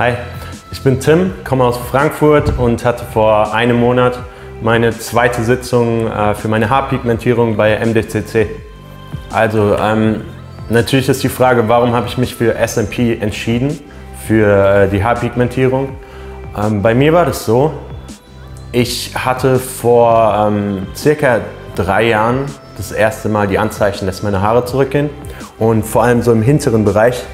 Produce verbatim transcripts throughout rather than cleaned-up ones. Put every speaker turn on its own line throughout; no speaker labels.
Hi, ich bin Tim, komme aus Frankfurt und hatte vor einem Monat meine zweite Sitzung äh, für meine Haarpigmentierung bei M D C C. Also ähm, natürlich ist die Frage, warum habe ich mich für S M P entschieden, für äh, die Haarpigmentierung. Ähm, bei mir war das so, ich hatte vor ähm, circa drei Jahren das erste Mal die Anzeichen, dass meine Haare zurückgehen und vor allem so im hinteren Bereich.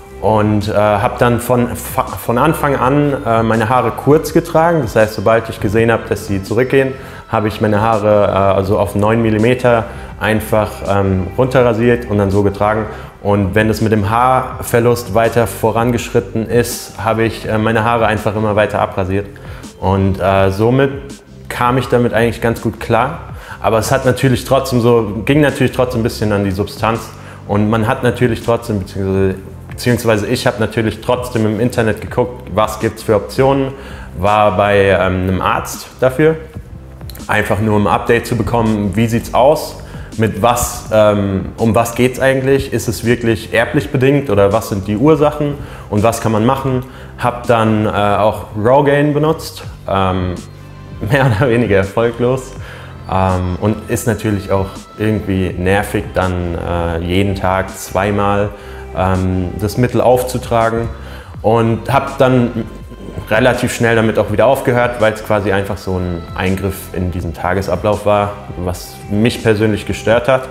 Und äh, habe dann von, von Anfang an äh, meine Haare kurz getragen. Das heißt, sobald ich gesehen habe, dass sie zurückgehen, habe ich meine Haare äh, also auf neun Millimeter einfach ähm, runterrasiert und dann so getragen. Und wenn es mit dem Haarverlust weiter vorangeschritten ist, habe ich äh, meine Haare einfach immer weiter abrasiert. Und äh, somit kam ich damit eigentlich ganz gut klar. Aber es hat natürlich trotzdem so, ging natürlich trotzdem ein bisschen an die Substanz. Und man hat natürlich trotzdem, beziehungsweise Beziehungsweise ich habe natürlich trotzdem im Internet geguckt, was gibt es für Optionen, war bei ähm, einem Arzt dafür, einfach nur um ein Update zu bekommen, wie sieht es aus, mit was, ähm, um was geht es eigentlich, ist es wirklich erblich bedingt oder was sind die Ursachen und was kann man machen. Habe dann äh, auch Rogaine benutzt, ähm, mehr oder weniger erfolglos. Ähm, und ist natürlich auch irgendwie nervig, dann äh, jeden Tag zweimal ähm, das Mittel aufzutragen, und habe dann relativ schnell damit auch wieder aufgehört, weil es quasi einfach so ein Eingriff in diesen Tagesablauf war, was mich persönlich gestört hat.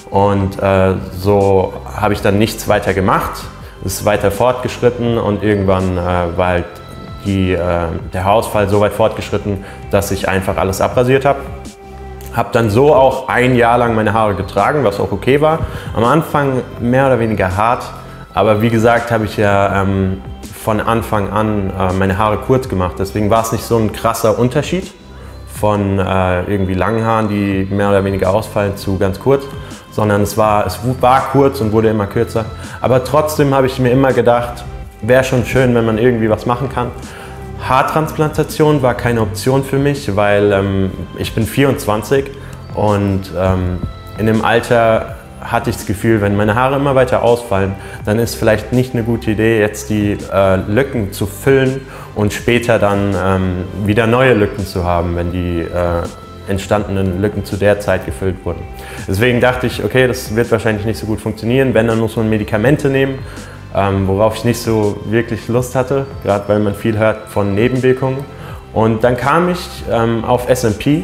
Und äh, so habe ich dann nichts weiter gemacht, es ist weiter fortgeschritten und irgendwann äh, war halt die, äh, der Haarausfall so weit fortgeschritten, dass ich einfach alles abrasiert habe. Habe dann so auch ein Jahr lang meine Haare getragen, was auch okay war. Am Anfang mehr oder weniger hart, aber wie gesagt habe ich ja ähm, von Anfang an äh, meine Haare kurz gemacht. Deswegen war es nicht so ein krasser Unterschied von äh, irgendwie langen Haaren, die mehr oder weniger ausfallen, zu ganz kurz, sondern es war, es war kurz und wurde immer kürzer. Aber trotzdem habe ich mir immer gedacht, wäre schon schön, wenn man irgendwie was machen kann. Haartransplantation war keine Option für mich, weil ähm, ich bin vierundzwanzig und ähm, in dem Alter hatte ich das Gefühl, wenn meine Haare immer weiter ausfallen, dann ist vielleicht nicht eine gute Idee, jetzt die äh, Lücken zu füllen und später dann ähm, wieder neue Lücken zu haben, wenn die äh, entstandenen Lücken zu der Zeit gefüllt wurden. Deswegen dachte ich, okay, das wird wahrscheinlich nicht so gut funktionieren, wenn, dann muss man Medikamente nehmen. Ähm, worauf ich nicht so wirklich Lust hatte, gerade weil man viel hört von Nebenwirkungen. Und dann kam ich ähm, auf S M P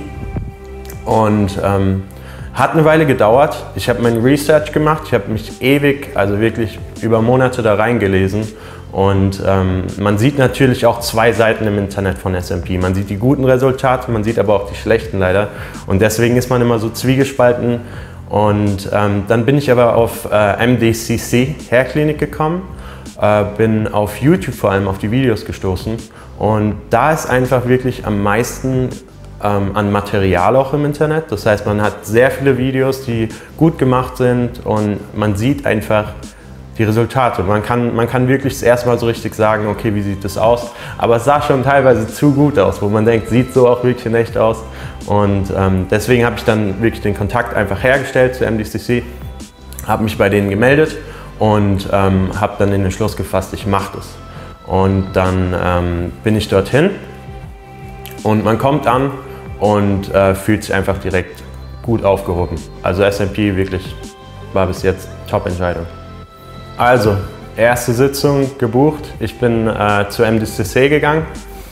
und ähm, hat eine Weile gedauert. Ich habe mein Research gemacht, ich habe mich ewig, also wirklich über Monate da reingelesen. Und ähm, man sieht natürlich auch zwei Seiten im Internet von S M P. Man sieht die guten Resultate, man sieht aber auch die schlechten leider. Und deswegen ist man immer so zwiegespalten. Und ähm, dann bin ich aber auf äh, M D C C Hairklinik gekommen, äh, bin auf YouTube vor allem auf die Videos gestoßen, und da ist einfach wirklich am meisten ähm, an Material auch im Internet. Das heißt, man hat sehr viele Videos, die gut gemacht sind, und man sieht einfach die Resultate. Man kann, man kann wirklich das erste Mal so richtig sagen, okay, wie sieht das aus? Aber es sah schon teilweise zu gut aus, wo man denkt, sieht so auch wirklich in echt aus. Und ähm, deswegen habe ich dann wirklich den Kontakt einfach hergestellt zu M D C C, habe mich bei denen gemeldet und ähm, habe dann den Entschluss gefasst, ich mache das. Und dann ähm, bin ich dorthin und man kommt an und äh, fühlt sich einfach direkt gut aufgehoben. Also S M P wirklich war bis jetzt Top-Entscheidung. Also, erste Sitzung gebucht. Ich bin äh, zu M D C C gegangen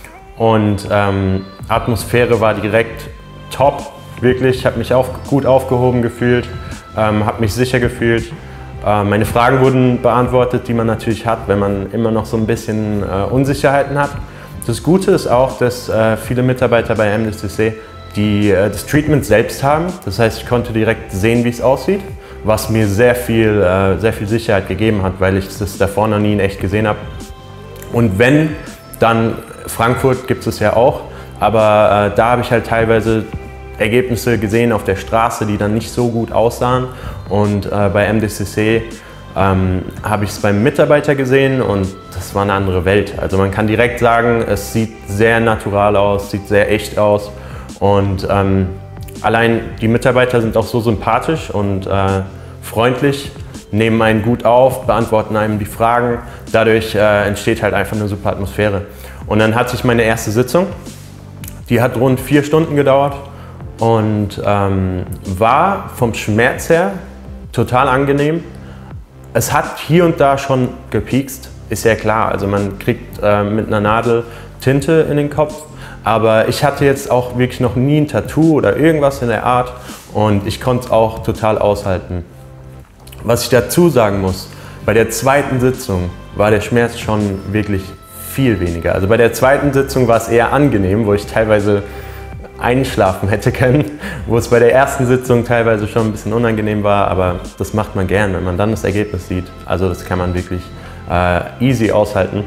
und ähm, Atmosphäre war direkt top, wirklich. Ich habe mich auf, gut aufgehoben gefühlt, ähm, habe mich sicher gefühlt. Äh, meine Fragen wurden beantwortet, die man natürlich hat, wenn man immer noch so ein bisschen äh, Unsicherheiten hat. Das Gute ist auch, dass äh, viele Mitarbeiter bei M D C C die äh, das Treatment selbst haben. Das heißt, ich konnte direkt sehen, wie es aussieht, was mir sehr viel, äh, sehr viel Sicherheit gegeben hat, weil ich das davor noch nie in echt gesehen habe. Und wenn, dann Frankfurt gibt es ja auch, aber äh, da habe ich halt teilweise Ergebnisse gesehen auf der Straße, die dann nicht so gut aussahen. Und äh, bei M D C C ähm, habe ich es beim Mitarbeiter gesehen und das war eine andere Welt. Also man kann direkt sagen, es sieht sehr natural aus, sieht sehr echt aus. Und ähm, allein die Mitarbeiter sind auch so sympathisch und äh, freundlich, nehmen einen gut auf, beantworten einem die Fragen. Dadurch äh, entsteht halt einfach eine super Atmosphäre. Und dann hatte ich meine erste Sitzung. Die hat rund vier Stunden gedauert und ähm, war vom Schmerz her total angenehm. Es hat hier und da schon gepiekst, ist ja klar. Also man kriegt äh, mit einer Nadel Tinte in den Kopf. Aber ich hatte jetzt auch wirklich noch nie ein Tattoo oder irgendwas in der Art und ich konnte es auch total aushalten. Was ich dazu sagen muss, bei der zweiten Sitzung war der Schmerz schon wirklich viel weniger. Also bei der zweiten Sitzung war es eher angenehm, wo ich teilweise einschlafen hätte können, wo es bei der ersten Sitzung teilweise schon ein bisschen unangenehm war, aber das macht man gern, wenn man dann das Ergebnis sieht. Also das kann man wirklich äh, easy aushalten.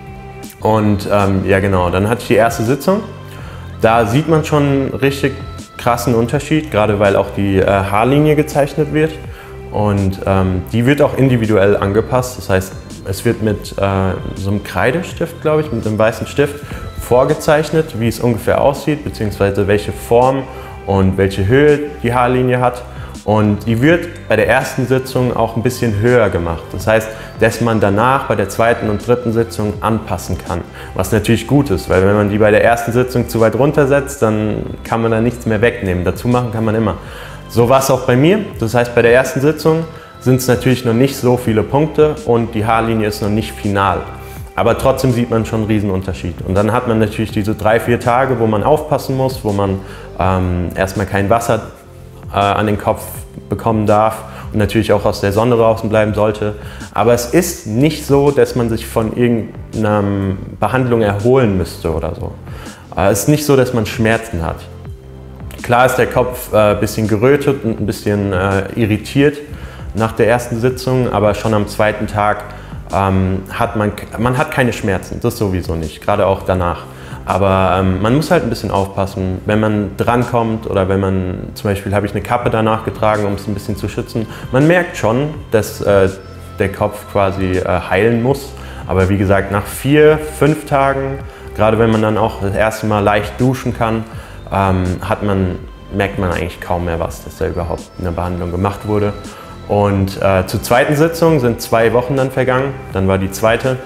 Und ähm, ja genau, dann hatte ich die erste Sitzung. Da sieht man schon einen richtig krassen Unterschied, gerade weil auch die äh, Haarlinie gezeichnet wird. Und ähm, die wird auch individuell angepasst. Das heißt, es wird mit äh, so einem Kreidestift, glaube ich, mit einem weißen Stift vorgezeichnet, wie es ungefähr aussieht, beziehungsweise welche Form und welche Höhe die Haarlinie hat. Und die wird bei der ersten Sitzung auch ein bisschen höher gemacht. Das heißt, dass man danach bei der zweiten und dritten Sitzung anpassen kann. Was natürlich gut ist, weil wenn man die bei der ersten Sitzung zu weit runtersetzt, dann kann man da nichts mehr wegnehmen. Dazu machen kann man immer. So war es auch bei mir. Das heißt, bei der ersten Sitzung sind es natürlich noch nicht so viele Punkte und die Haarlinie ist noch nicht final. Aber trotzdem sieht man schon einen riesen Unterschied. Und dann hat man natürlich diese drei, vier Tage, wo man aufpassen muss, wo man ähm, erstmal kein Wasser äh, an den Kopf bekommen darf und natürlich auch aus der Sonne draußen bleiben sollte. Aber es ist nicht so, dass man sich von irgendeiner Behandlung erholen müsste oder so. Äh, es ist nicht so, dass man Schmerzen hat. Klar ist der Kopf ein äh, bisschen gerötet und ein bisschen äh, irritiert nach der ersten Sitzung, aber schon am zweiten Tag ähm, hat man, man hat keine Schmerzen, das sowieso nicht, gerade auch danach. Aber ähm, man muss halt ein bisschen aufpassen, wenn man drankommt oder wenn man, zum Beispiel habe ich eine Kappe danach getragen, um es ein bisschen zu schützen. Man merkt schon, dass äh, der Kopf quasi äh, heilen muss, aber wie gesagt, nach vier, fünf Tagen, gerade wenn man dann auch das erste Mal leicht duschen kann, ähm, hat man, merkt man eigentlich kaum mehr was, dass da überhaupt eine Behandlung gemacht wurde. Und äh, zur zweiten Sitzung sind zwei Wochen dann vergangen, dann war die zweite.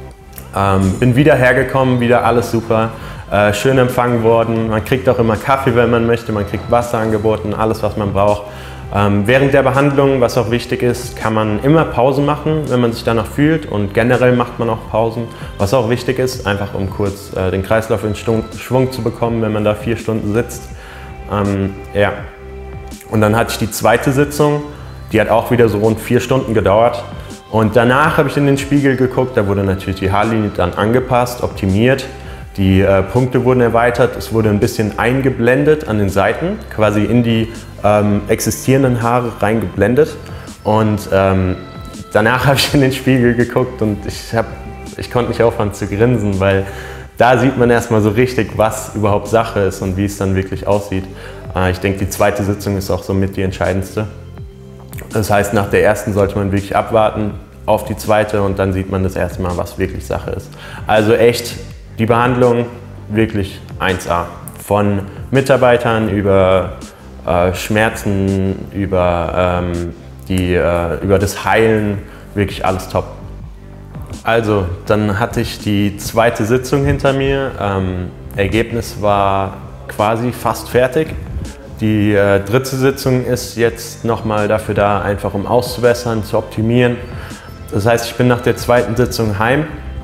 Ähm, bin wieder hergekommen, wieder alles super, äh, schön empfangen worden. Man kriegt auch immer Kaffee, wenn man möchte, man kriegt Wasser angeboten, alles was man braucht. Ähm, während der Behandlung, was auch wichtig ist, kann man immer Pausen machen, wenn man sich danach fühlt und generell macht man auch Pausen, was auch wichtig ist, einfach um kurz äh, den Kreislauf in Schwung zu bekommen, wenn man da vier Stunden sitzt. Ähm, ja. Und dann hatte ich die zweite Sitzung, die hat auch wieder so rund vier Stunden gedauert. Und danach habe ich in den Spiegel geguckt, da wurde natürlich die Haarlinie dann angepasst, optimiert. Die äh, Punkte wurden erweitert, es wurde ein bisschen eingeblendet an den Seiten, quasi in die ähm, existierenden Haare reingeblendet. Und ähm, danach habe ich in den Spiegel geguckt und ich, hab, ich konnte nicht aufhören zu grinsen, weil da sieht man erstmal so richtig, was überhaupt Sache ist und wie es dann wirklich aussieht. Äh, ich denke, die zweite Sitzung ist auch somit die entscheidendste. Das heißt, nach der ersten sollte man wirklich abwarten auf die zweite und dann sieht man das erste Mal, was wirklich Sache ist. Also echt, die Behandlung wirklich eins A. Von Mitarbeitern über äh, Schmerzen, über, ähm, die, äh, über das Heilen, wirklich alles top. Also, dann hatte ich die zweite Sitzung hinter mir. Ähm, Ergebnis war quasi fast fertig. Die äh, dritte Sitzung ist jetzt nochmal dafür da, einfach um auszubessern, zu optimieren. Das heißt, ich bin nach der zweiten Sitzung heim,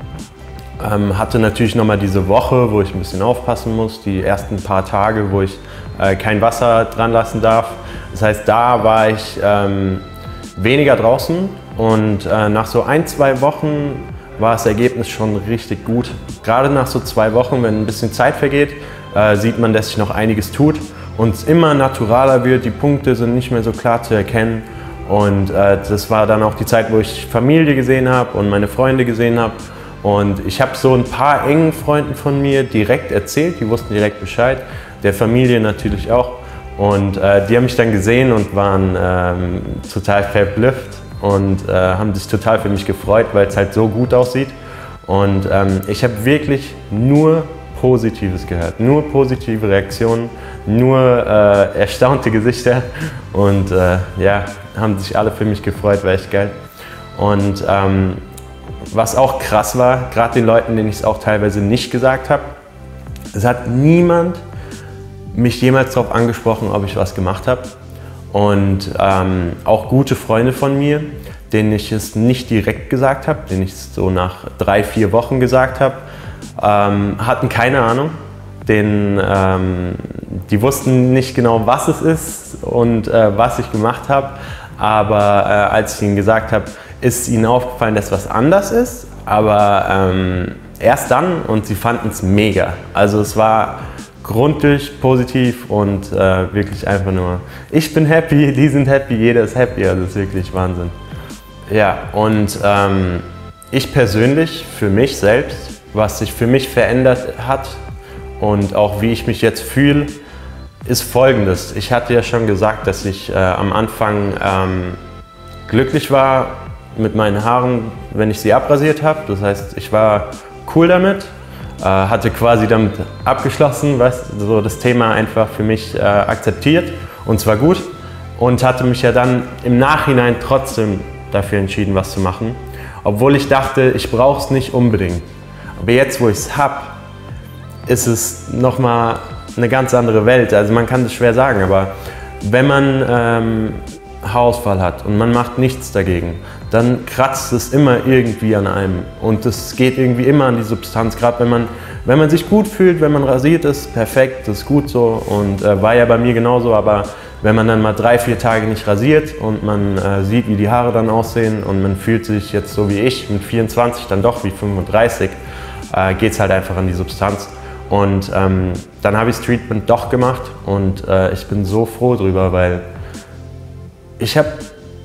ähm, hatte natürlich nochmal diese Woche, wo ich ein bisschen aufpassen muss, die ersten paar Tage, wo ich äh, kein Wasser dran lassen darf. Das heißt, da war ich ähm, weniger draußen und äh, nach so ein, zwei Wochen war das Ergebnis schon richtig gut. Gerade nach so zwei Wochen, wenn ein bisschen Zeit vergeht, äh, sieht man, dass sich noch einiges tut und es immer naturaler wird, die Punkte sind nicht mehr so klar zu erkennen. Und äh, das war dann auch die Zeit, wo ich Familie gesehen habe und meine Freunde gesehen habe. Und ich habe so ein paar engen Freunden von mir direkt erzählt, die wussten direkt Bescheid, der Familie natürlich auch. Und äh, die haben mich dann gesehen und waren ähm, total verblüfft und äh, haben sich total für mich gefreut, weil es halt so gut aussieht. Und ähm, ich habe wirklich nur Positives gehört. Nur positive Reaktionen, nur äh, erstaunte Gesichter und äh, ja, haben sich alle für mich gefreut, war echt geil. Und ähm, was auch krass war, gerade den Leuten, denen ich es auch teilweise nicht gesagt habe, es hat niemand mich jemals darauf angesprochen, ob ich was gemacht habe. Und ähm, auch gute Freunde von mir, denen ich es nicht direkt gesagt habe, denen ich es so nach drei, vier Wochen gesagt habe, ähm, hatten keine Ahnung. Den, ähm, die wussten nicht genau, was es ist und äh, was ich gemacht habe. Aber äh, als ich ihnen gesagt habe, ist ihnen aufgefallen, dass was anders ist. Aber ähm, erst dann, und sie fanden es mega. Also es war grundsätzlich positiv und äh, wirklich einfach nur, ich bin happy, die sind happy, jeder ist happy. Also das ist wirklich Wahnsinn. Ja, und ähm, ich persönlich, für mich selbst, was sich für mich verändert hat und auch wie ich mich jetzt fühle, ist Folgendes. Ich hatte ja schon gesagt, dass ich äh, am Anfang ähm, glücklich war mit meinen Haaren, wenn ich sie abrasiert habe. Das heißt, ich war cool damit, äh, hatte quasi damit abgeschlossen, weißt, so das Thema einfach für mich äh, akzeptiert und zwar gut und hatte mich ja dann im Nachhinein trotzdem dafür entschieden, was zu machen, obwohl ich dachte, ich brauche es nicht unbedingt. Aber jetzt, wo ich es habe, ist es nochmal eine ganz andere Welt. Also man kann das schwer sagen, aber wenn man ähm, Haarausfall hat und man macht nichts dagegen, dann kratzt es immer irgendwie an einem und es geht irgendwie immer an die Substanz. Gerade wenn man, wenn man sich gut fühlt, wenn man rasiert ist, perfekt, das ist gut so und äh, war ja bei mir genauso, aber wenn man dann mal drei, vier Tage nicht rasiert und man äh, sieht, wie die Haare dann aussehen und man fühlt sich jetzt so wie ich mit vierundzwanzig dann doch wie fünfunddreißig, äh, geht es halt einfach an die Substanz. Und ähm, dann habe ich das Treatment doch gemacht und äh, ich bin so froh drüber, weil ich habe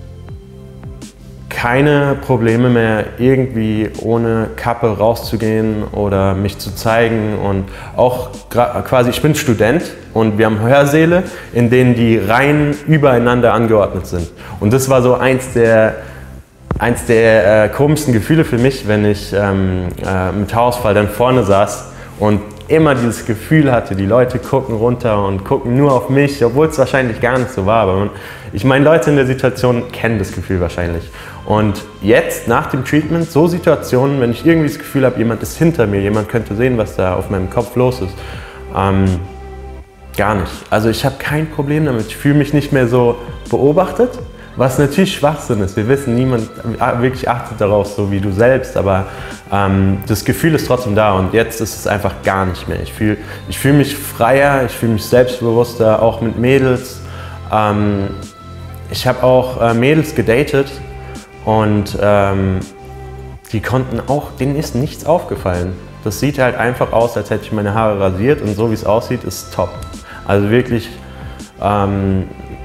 keine Probleme mehr, irgendwie ohne Kappe rauszugehen oder mich zu zeigen. Und auch quasi, ich bin Student und wir haben Hörsäle, in denen die Reihen übereinander angeordnet sind. Und das war so eins der, eins der äh, komischsten Gefühle für mich, wenn ich ähm, äh, mit Haarausfall dann vorne saß und immer dieses Gefühl hatte, die Leute gucken runter und gucken nur auf mich, obwohl es wahrscheinlich gar nicht so war. Aber man, ich meine, Leute in der Situation kennen das Gefühl wahrscheinlich. Und jetzt, nach dem Treatment, so Situationen, wenn ich irgendwie das Gefühl habe, jemand ist hinter mir, jemand könnte sehen, was da auf meinem Kopf los ist, ähm, gar nicht. Also ich habe kein Problem damit. Ich fühle mich nicht mehr so beobachtet, was natürlich Schwachsinn ist. Wir wissen, niemand wirklich achtet darauf, so wie du selbst, aber ähm, das Gefühl ist trotzdem da und jetzt ist es einfach gar nicht mehr. Ich fühle ich fühl mich freier, ich fühle mich selbstbewusster, auch mit Mädels. Ähm, ich habe auch äh, Mädels gedatet und ähm, die konnten auch, denen ist nichts aufgefallen. Das sieht halt einfach aus, als hätte ich meine Haare rasiert und so wie es aussieht, ist top. Also wirklich ähm,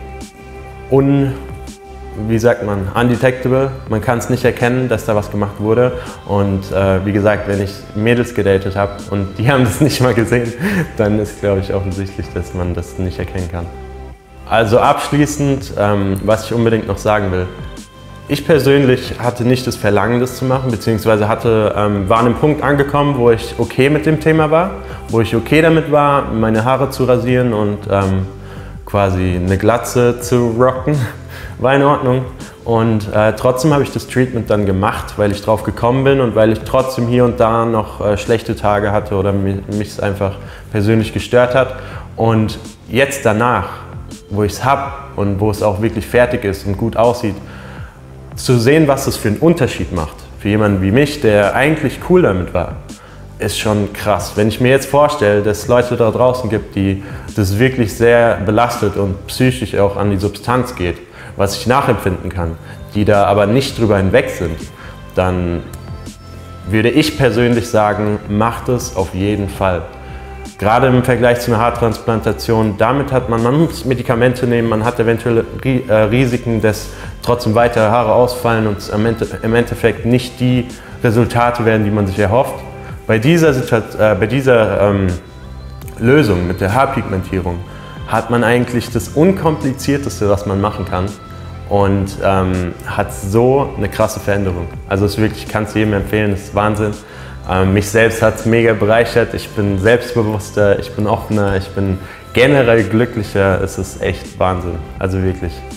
un... wie sagt man, undetectable. Man kann es nicht erkennen, dass da was gemacht wurde. Und äh, wie gesagt, wenn ich Mädels gedatet habe und die haben das nicht mal gesehen, dann ist, glaube ich, offensichtlich, dass man das nicht erkennen kann. Also abschließend, ähm, was ich unbedingt noch sagen will. Ich persönlich hatte nicht das Verlangen, das zu machen, beziehungsweise hatte, ähm, war an einem Punkt angekommen, wo ich okay mit dem Thema war, wo ich okay damit war, meine Haare zu rasieren und ähm, quasi eine Glatze zu rocken. War in Ordnung und äh, trotzdem habe ich das Treatment dann gemacht, weil ich drauf gekommen bin und weil ich trotzdem hier und da noch äh, schlechte Tage hatte oder mich es einfach persönlich gestört hat. Und jetzt danach, wo ich es habe und wo es auch wirklich fertig ist und gut aussieht, zu sehen, was das für einen Unterschied macht, für jemanden wie mich, der eigentlich cool damit war, ist schon krass. Wenn ich mir jetzt vorstelle, dass es Leute da draußen gibt, die das wirklich sehr belastet und psychisch auch an die Substanz geht, was ich nachempfinden kann, die da aber nicht drüber hinweg sind, dann würde ich persönlich sagen, macht es auf jeden Fall. Gerade im Vergleich zu einer Haartransplantation, damit hat man, man muss Medikamente nehmen, man hat eventuelle Risiken, dass trotzdem weitere Haare ausfallen und im Endeffekt nicht die Resultate werden, die man sich erhofft. Bei dieser, äh, bei dieser ähm, Lösung mit der Haarpigmentierung hat man eigentlich das Unkomplizierteste, was man machen kann und ähm, hat so eine krasse Veränderung. Also es ist wirklich, ich kann es jedem empfehlen, es ist Wahnsinn. Ähm, mich selbst hat es mega bereichert. Ich bin selbstbewusster, ich bin offener, ich bin generell glücklicher. Es ist echt Wahnsinn. Also wirklich.